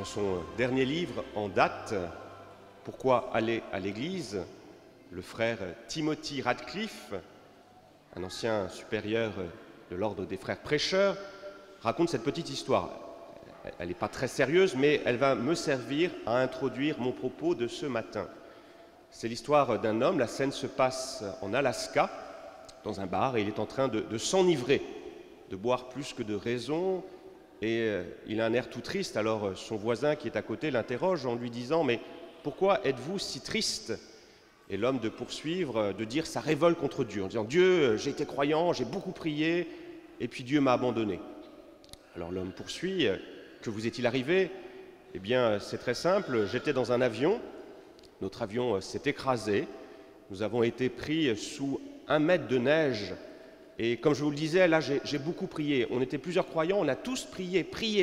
son dernier livre en date, Pourquoi aller à l'Église, le frère Timothy Radcliffe, un ancien supérieur de l'ordre des frères prêcheurs, raconte cette petite histoire. Elle n'est pas très sérieuse, mais elle va me servir à introduire mon propos de ce matin. C'est l'histoire d'un homme, la scène se passe en Alaska, dans un bar, et il est en train de s'enivrer, de boire plus que de raison, et il a un air tout triste. Alors son voisin qui est à côté l'interroge en lui disant « Mais pourquoi êtes-vous si triste ?» Et l'homme de poursuivre, de dire sa révolte contre Dieu, en disant « Dieu, j'ai été croyant, j'ai beaucoup prié, et puis Dieu m'a abandonné. » Alors l'homme poursuit « Que vous est-il arrivé ?» Eh bien, c'est très simple, j'étais dans un avion, notre avion s'est écrasé, nous avons été pris sous 1 mètre de neige, et comme je vous le disais, là j'ai beaucoup prié, on était plusieurs croyants, on a tous prié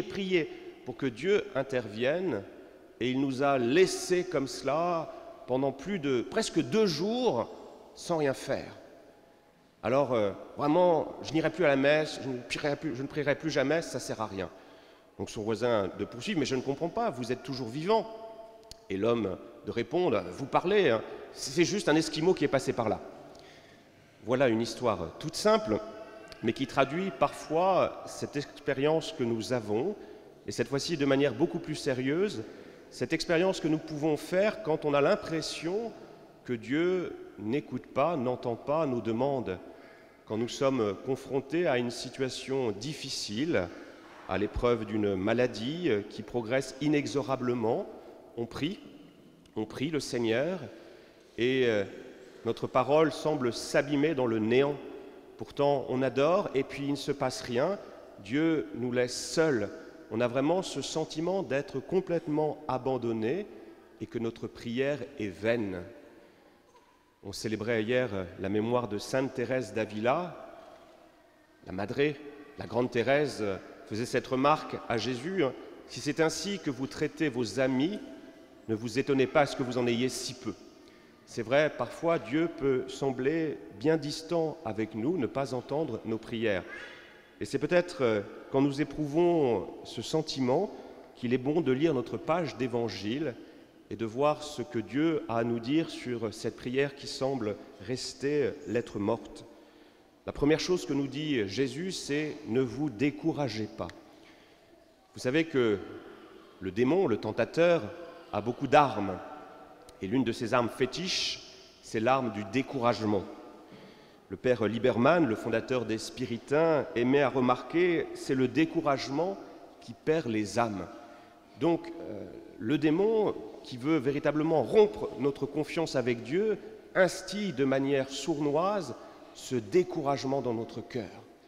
pour que Dieu intervienne, et il nous a laissés comme cela pendant presque 2 jours sans rien faire. Alors vraiment, je n'irai plus à la messe, je ne prierai plus jamais, ça ne sert à rien. Donc son voisin de poursuivre, mais je ne comprends pas, vous êtes toujours vivant. Et l'homme de répondre, vous parlez, hein, c'est juste un Esquimau qui est passé par là. Voilà une histoire toute simple, mais qui traduit parfois cette expérience que nous avons, et cette fois-ci de manière beaucoup plus sérieuse, cette expérience que nous pouvons faire quand on a l'impression que Dieu n'écoute pas, n'entend pas nos demandes, quand nous sommes confrontés à une situation difficile, à l'épreuve d'une maladie qui progresse inexorablement, on prie le Seigneur, et notre parole semble s'abîmer dans le néant. Pourtant, on adore et puis il ne se passe rien. Dieu nous laisse seuls. On a vraiment ce sentiment d'être complètement abandonné et que notre prière est vaine. On célébrait hier la mémoire de Sainte Thérèse d'Avila. La Madré, la grande Thérèse, faisait cette remarque à Jésus. « Si c'est ainsi que vous traitez vos amis, ne vous étonnez pas à ce que vous en ayez si peu. » C'est vrai, parfois Dieu peut sembler bien distant avec nous, ne pas entendre nos prières. Et c'est peut-être quand nous éprouvons ce sentiment qu'il est bon de lire notre page d'Évangile et de voir ce que Dieu a à nous dire sur cette prière qui semble rester lettre morte. La première chose que nous dit Jésus, c'est « ne vous découragez pas ». Vous savez que le démon, le tentateur, a beaucoup d'armes. Et l'une de ces armes fétiches, c'est l'arme du découragement. Le père Lieberman, le fondateur des Spiritains, aimait à remarquer, c'est le découragement qui perd les âmes. Donc, le démon, qui veut véritablement rompre notre confiance avec Dieu, instille de manière sournoise ce découragement dans notre cœur.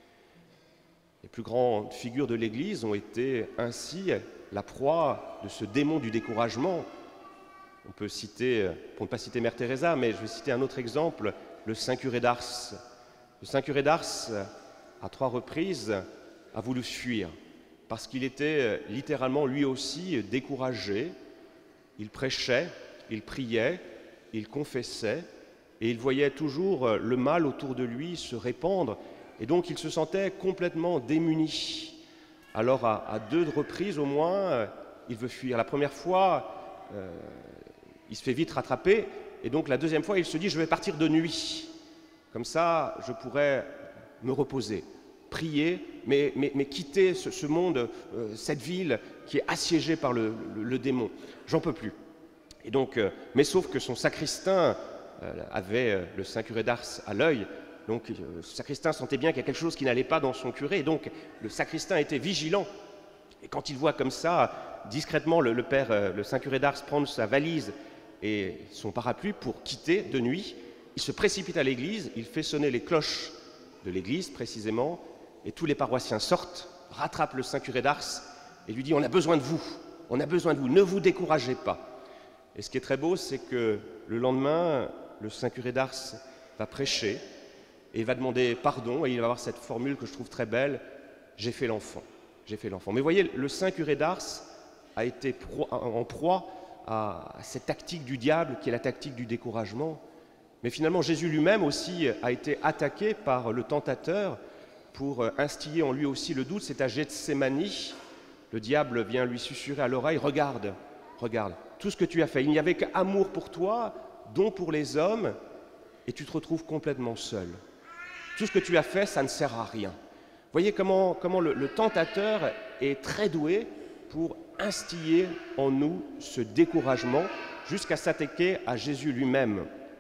Les plus grandes figures de l'Église ont été ainsi la proie de ce démon du découragement. On peut citer, pour ne pas citer Mère Teresa, mais je vais citer un autre exemple, le Saint Curé d'Ars. Le Saint Curé d'Ars, à 3 reprises, a voulu fuir, parce qu'il était littéralement lui aussi découragé. Il prêchait, il priait, il confessait, et il voyait toujours le mal autour de lui se répandre, et donc il se sentait complètement démuni. Alors à 2 reprises au moins, il veut fuir. La première fois, il se fait vite rattraper, et donc la 2e fois, il se dit « je vais partir de nuit, comme ça je pourrai me reposer, prier, mais quitter ce monde, cette ville qui est assiégée par le démon. J'en peux plus. » Et donc, mais sauf que son sacristain avait le Saint Curé d'Ars à l'œil, donc le sacristain sentait bien qu'il y a quelque chose qui n'allait pas dans son curé, et donc le sacristain était vigilant. Et quand il voit comme ça, discrètement, le Saint Curé d'Ars prendre sa valise et son parapluie pour quitter de nuit, il se précipite à l'église, il fait sonner les cloches de l'église précisément, et tous les paroissiens sortent, rattrapent le Saint Curé d'Ars et lui disent « on a besoin de vous, ne vous découragez pas ». Et ce qui est très beau, c'est que le lendemain, le Saint Curé d'Ars va prêcher et il va demander pardon, et il va avoir cette formule que je trouve très belle, « j'ai fait l'enfant ». J'ai fait l'enfant. Mais vous voyez, le Saint Curé d'Ars a été en proie à cette tactique du diable qui est la tactique du découragement. Mais finalement, Jésus lui-même aussi a été attaqué par le tentateur pour instiller en lui aussi le doute. C'est à Gethsémani Le diable vient lui susurrer à l'oreille, regarde, regarde, tout ce que tu as fait. Il n'y avait qu'amour pour toi, don pour les hommes, et tu te retrouves complètement seul. Tout ce que tu as fait, ça ne sert à rien. Voyez comment le tentateur est très doué pour instiller en nous ce découragement jusqu'à s'attaquer à Jésus lui-même.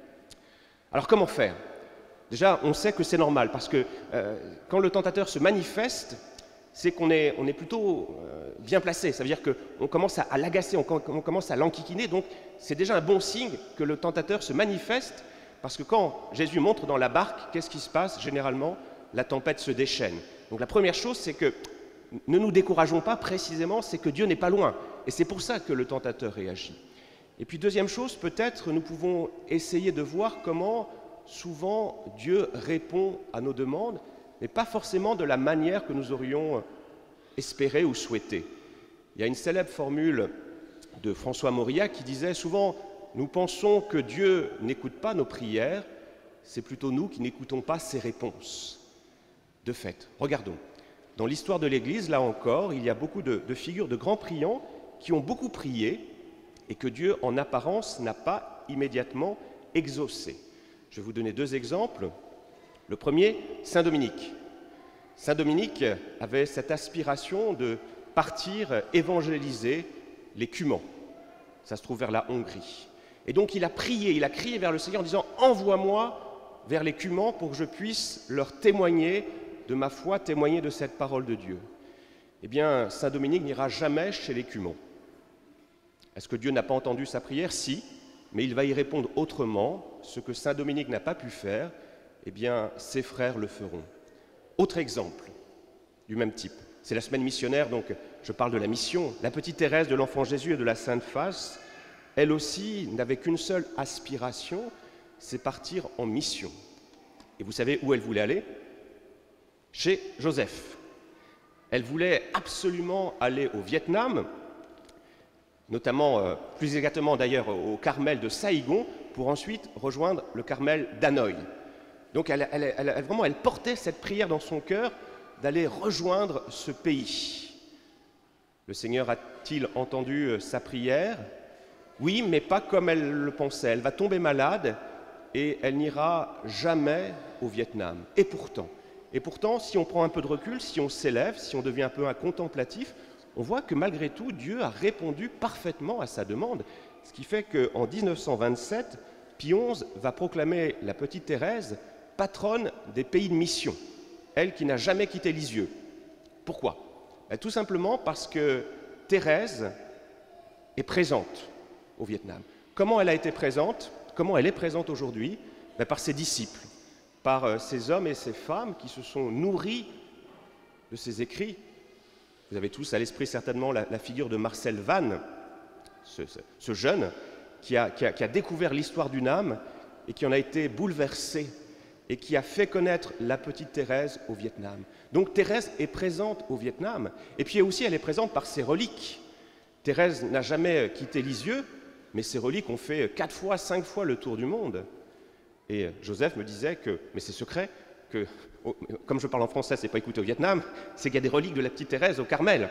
Alors comment faire? Déjà, on sait que c'est normal, parce que quand le tentateur se manifeste, c'est qu'on est plutôt bien placé. Ça veut dire qu'on commence à l'agacer, on commence à l'enquiquiner. Donc, c'est déjà un bon signe que le tentateur se manifeste, parce que quand Jésus montre dans la barque, qu'est-ce qui se passe? Généralement, la tempête se déchaîne. Donc, la première chose, c'est que ne nous décourageons pas précisément, c'est que Dieu n'est pas loin. Et c'est pour ça que le tentateur réagit. Et puis, deuxième chose, peut-être nous pouvons essayer de voir comment souvent Dieu répond à nos demandes, mais pas forcément de la manière que nous aurions espéré ou souhaité. Il y a une célèbre formule de François Mauriac qui disait souvent « Nous pensons que Dieu n'écoute pas nos prières, c'est plutôt nous qui n'écoutons pas ses réponses. » De fait, regardons. Dans l'histoire de l'Église, là encore, il y a beaucoup de figures de grands priants qui ont beaucoup prié et que Dieu, en apparence, n'a pas immédiatement exaucé. Je vais vous donner deux exemples. Le premier, Saint Dominique. Saint Dominique avait cette aspiration de partir évangéliser les Cumans. Ça se trouve vers la Hongrie. Et donc il a crié vers le Seigneur en disant « Envoie-moi vers les Cumans pour que je puisse leur témoigner de ma foi, témoigner de cette parole de Dieu. » Eh bien, Saint Dominique n'ira jamais chez les Cumans. Est-ce que Dieu n'a pas entendu sa prière? Si, mais il va y répondre autrement. Ce que Saint Dominique n'a pas pu faire, eh bien, ses frères le feront. Autre exemple du même type, c'est la semaine missionnaire, donc je parle de la mission. La petite Thérèse de l'Enfant Jésus et de la Sainte Face, elle aussi n'avait qu'une seule aspiration, c'est partir en mission. Et vous savez où elle voulait aller? Chez Joseph. Elle voulait absolument aller au Vietnam, notamment, plus exactement d'ailleurs au Carmel de Saïgon, pour ensuite rejoindre le Carmel d'Hanoï. Donc elle portait cette prière dans son cœur d'aller rejoindre ce pays. Le Seigneur a-t-il entendu sa prière? Oui, mais pas comme elle le pensait. Elle va tomber malade et elle n'ira jamais au Vietnam. Et pourtant, si on prend un peu de recul, si on s'élève, si on devient un peu un contemplatif, on voit que malgré tout, Dieu a répondu parfaitement à sa demande. Ce qui fait qu'en 1927, Pie XI va proclamer la petite Thérèse patronne des pays de mission, elle qui n'a jamais quitté Lisieux. Pourquoi? Tout simplement parce que Thérèse est présente au Vietnam. Comment elle a été présente? Comment elle est présente aujourd'hui? Par ses disciples, par ces hommes et ces femmes qui se sont nourris de ses écrits. Vous avez tous à l'esprit certainement la figure de Marcel Vannes, ce jeune qui a découvert l'histoire d'une âme et qui en a été bouleversé et qui a fait connaître la petite Thérèse au Vietnam. Donc Thérèse est présente au Vietnam, et puis aussi elle est présente par ses reliques. Thérèse n'a jamais quitté Lisieux, mais ses reliques ont fait 4 fois, 5 fois le tour du monde. Et Joseph me disait que, mais c'est secret, que, comme je parle en français, c'est pas écouté au Vietnam, c'est qu'il y a des reliques de la petite Thérèse au Carmel.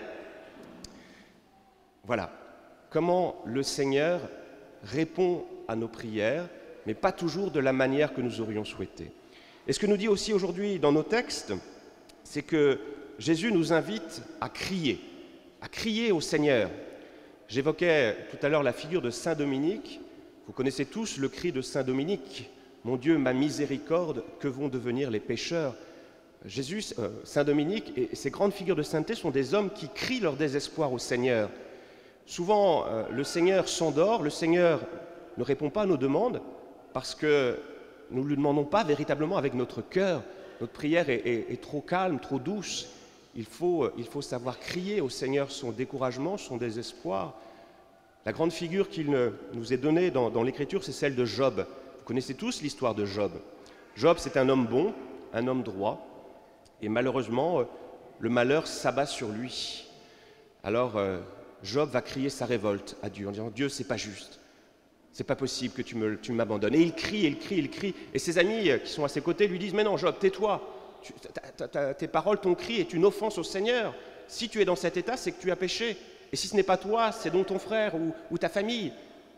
Voilà comment le Seigneur répond à nos prières, mais pas toujours de la manière que nous aurions souhaité. Et ce que nous dit aussi aujourd'hui dans nos textes, c'est que Jésus nous invite à crier au Seigneur. J'évoquais tout à l'heure la figure de Saint Dominique. Vous connaissez tous le cri de Saint Dominique. « Mon Dieu, ma miséricorde, que vont devenir les pécheurs ?» Saint Dominique et ces grandes figures de sainteté sont des hommes qui crient leur désespoir au Seigneur. Souvent, le Seigneur s'endort, le Seigneur ne répond pas à nos demandes parce que nous ne lui demandons pas véritablement avec notre cœur. Notre prière est trop calme, trop douce. Il faut savoir crier au Seigneur son découragement, son désespoir. La grande figure qu'il nous est donnée dans l'Écriture, c'est celle de Job. Vous connaissez tous l'histoire de Job. Job, c'est un homme bon, un homme droit, et malheureusement, le malheur s'abat sur lui. Alors, Job va crier sa révolte à Dieu en disant « Dieu, c'est pas juste, c'est pas possible que tu m'abandonnes. » Et il crie, et ses amis qui sont à ses côtés lui disent « Mais non, Job, tais-toi, tes paroles, ton cri est une offense au Seigneur. si tu es dans cet état, c'est que tu as péché. Et si ce n'est pas toi, c'est donc ton frère ou ta famille.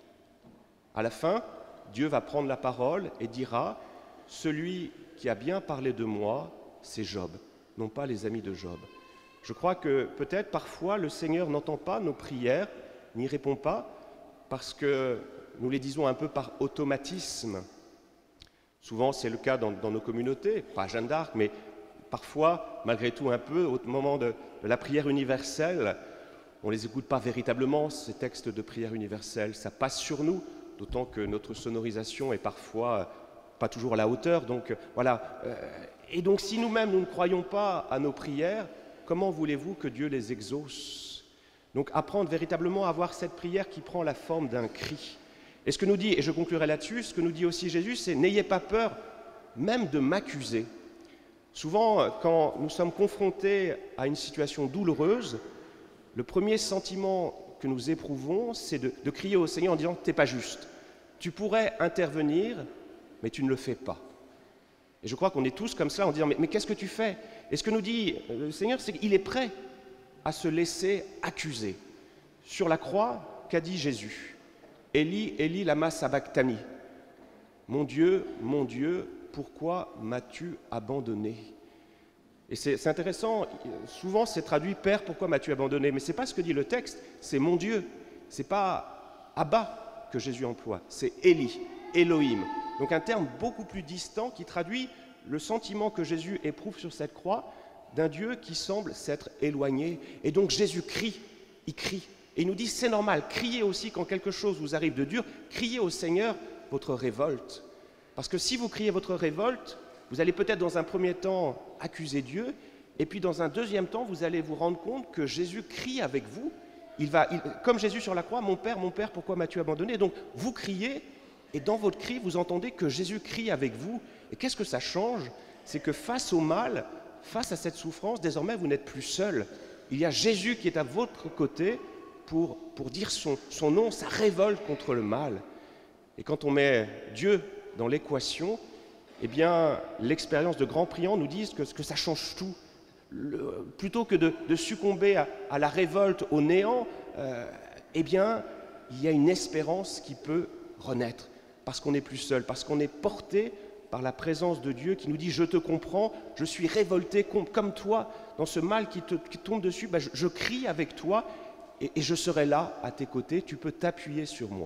À la fin, Dieu va prendre la parole et dira, celui qui a bien parlé de moi, c'est Job, non pas les amis de Job. Je crois que peut-être parfois le Seigneur n'entend pas nos prières, n'y répond pas, parce que nous les disons un peu par automatisme. Souvent c'est le cas dans nos communautés, pas Jeanne d'Arc, mais parfois, malgré tout un peu, au moment de la prière universelle, on ne les écoute pas véritablement, ces textes de prière universelle, ça passe sur nous, d'autant que notre sonorisation est parfois pas toujours à la hauteur. Donc voilà. Et donc si nous-mêmes nous ne croyons pas à nos prières, comment voulez-vous que Dieu les exauce? Donc apprendre véritablement à avoir cette prière qui prend la forme d'un cri. Et ce que nous dit, et je conclurai là-dessus, ce que nous dit aussi Jésus, c'est « N'ayez pas peur même de m'accuser ». Souvent, quand nous sommes confrontés à une situation douloureuse, le premier sentiment que nous éprouvons, c'est de crier au Seigneur en disant « T'es pas juste, tu pourrais intervenir, mais tu ne le fais pas ». Et je crois qu'on est tous comme ça en disant « Mais qu'est-ce que tu fais ?» Et ce que nous dit le Seigneur, c'est qu'il est prêt à se laisser accuser. Sur la croix, qu'a dit Jésus ? « Élie, Élie, lama sabachthani » ? « Mon Dieu, pourquoi m'as-tu abandonné ?» Et c'est intéressant, souvent c'est traduit « Père, pourquoi m'as-tu abandonné ?» Mais ce n'est pas ce que dit le texte, c'est « Mon Dieu ». Ce n'est pas « Abba » que Jésus emploie, c'est « Élie », Elohim. Donc un terme beaucoup plus distant qui traduit le sentiment que Jésus éprouve sur cette croix d'un Dieu qui semble s'être éloigné. Et donc Jésus crie, il crie. Et il nous dit, c'est normal, criez aussi quand quelque chose vous arrive de dur, criez au Seigneur votre révolte. Parce que si vous criez votre révolte, vous allez peut-être dans un premier temps accuser Dieu, et puis dans un deuxième temps, vous allez vous rendre compte que Jésus crie avec vous. Comme Jésus sur la croix, mon Père, pourquoi m'as-tu abandonné ?» Donc vous criez, et dans votre cri, vous entendez que Jésus crie avec vous. Et qu'est-ce que ça change? C'est que face au mal, face à cette souffrance, désormais vous n'êtes plus seul. Il y a Jésus qui est à votre côté pour dire son nom, sa révolte contre le mal. Et quand on met Dieu dans l'équation, eh bien, l'expérience de grands priants nous dit que ça change tout. Plutôt que de succomber à la révolte, au néant, eh bien, il y a une espérance qui peut renaître, parce qu'on n'est plus seul, parce qu'on est porté par la présence de Dieu qui nous dit « Je te comprends, je suis révolté comme toi, dans ce mal qui tombe dessus, je crie avec toi et je serai là à tes côtés, tu peux t'appuyer sur moi. »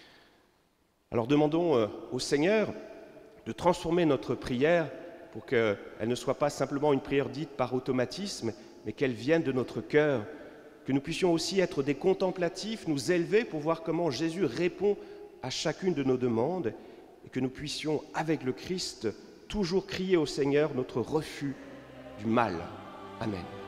Alors demandons au Seigneur de transformer notre prière pour qu'elle ne soit pas simplement une prière dite par automatisme, mais qu'elle vienne de notre cœur, que nous puissions aussi être des contemplatifs, nous élever pour voir comment Jésus répond à chacune de nos demandes, et que nous puissions, avec le Christ, toujours crier au Seigneur notre refus du mal. Amen.